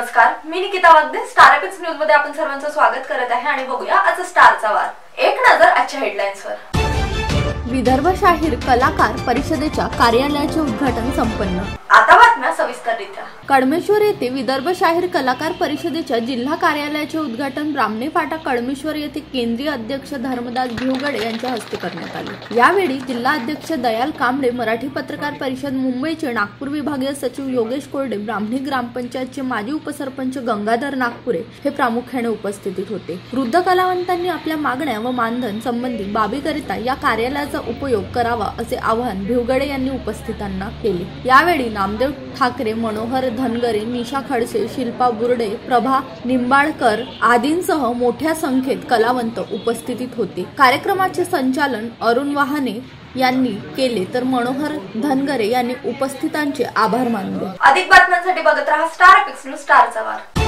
नमस्कार, मी Nikita Wagde. Star Epics news मध्ये आपण सर्वांचं स्वागत करत आहे आणि बघूया आज स्टारचा वार. एक नजर आजच्या हेडलाईन्सवर. विदर्भ शाहीर कलाकार परिषदेच्या कार्यालयाचे उद्घाटन संपन्न. आता बातम्या सविस्तररित्या. कळमेश्वर येथे विदर्भ शाहीर कलाकार परिषदेच्या जिल्हा कार्यालयाचे उद्घाटन ब्राह्मणी फाटा कळमेश्वर येथे केंद्रीय अध्यक्ष धर्मदास भिवगडे यांच्या हस्ते करण्यात आले. यावेळी जिल्हा अध्यक्ष दयाल कांबळे, मराठी पत्रकार परिषद मुंबईचे नागपूर विभागीय सचिव योगेश कोरडे, ब्राह्मणी ग्रामपंचायतचे माजी उपसरपंच गंगाधर नागपुरे हे प्रामुख्याने उपस्थित होते. वृद्ध कलावंतांनी आपल्या मागण्या व मानधन संबंधी बाबीकरिता या कार्यालयाचा उपयोग करावा असे आवाहन भिवगडे यांनी उपस्थितांना केले. यावेळी नामदेव ठाकरे, मनोहर धनगरे, निशा खडसे, शिल्पा बुर्डे, प्रभा निंबाळकर आदींसह मोठ्या संख्येत कलावंत उपस्थित होते. कार्यक्रमाचे संचालन अरुण वाहने यांनी केले तर मनोहर धनगरे यांनी उपस्थितांचे आभार मानले. अधिक बातम्यांसाठी बघत रहा स्टार एपिक्स न्यूज, स्टारचा वार.